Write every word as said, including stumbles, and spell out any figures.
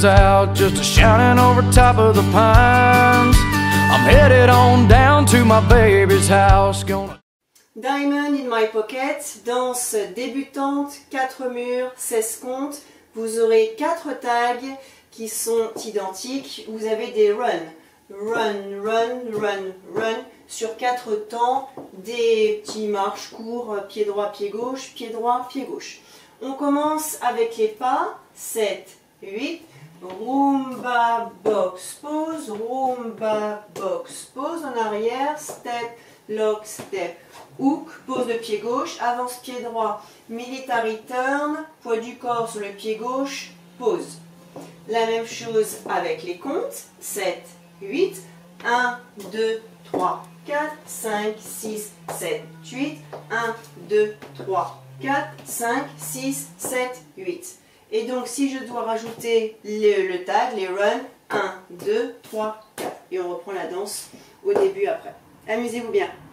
is out, just a shouting over top of the pines. I'm headed on down to my baby's house. Gonna... Diamond in my pocket, danse débutante, quatre murs, seize comptes. Vous aurez quatre tags qui sont identiques. Vous avez des runs. Run, run, run, run. Sur quatre temps, des petits marches courts, pied droit, pied gauche, pied droit, pied gauche. On commence avec les pas. sept, huit. Rumba, box, pause. Rumba, box, pause. En arrière, step, lock, step. Hook, pose de pied gauche, avance pied droit, military turn, poids du corps sur le pied gauche, pause. La même chose avec les comptes, sept, huit, un, deux, trois, quatre, cinq, six, sept, huit, un, deux, trois, quatre, cinq, six, sept, huit. Et donc si je dois rajouter le, le tag, les runs, un, deux, trois, quatre. Et on reprend la danse au début après. Amusez-vous bien.